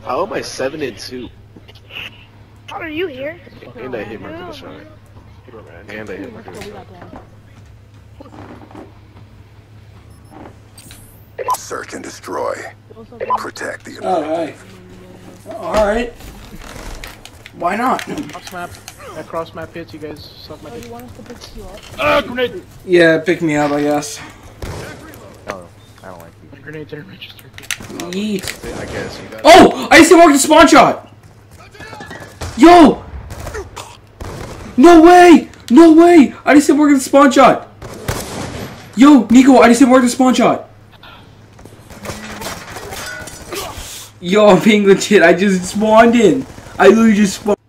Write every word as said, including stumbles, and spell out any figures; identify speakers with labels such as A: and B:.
A: How am I seven and two?
B: How are you here?
A: And I hit mark to the shot. And I hit mark to the shot.
C: Search and destroy. Protect the.
D: Alright. Alright. Why not?
E: Cross map. That cross map hits, you guys suck my dick.
F: Ah, grenade!
D: Yeah, pick me up, I guess.
G: Oh, I don't like these.
E: Grenades are registered.
D: Yeet.
A: I guess you got.
D: Oh! I just marked the spawn shot! Yo! No way! No way! I just marked the spawn shot! Yo, Nico, I just marked the spawn shot! Yo, I'm being legit. I just spawned in. I literally just spawned.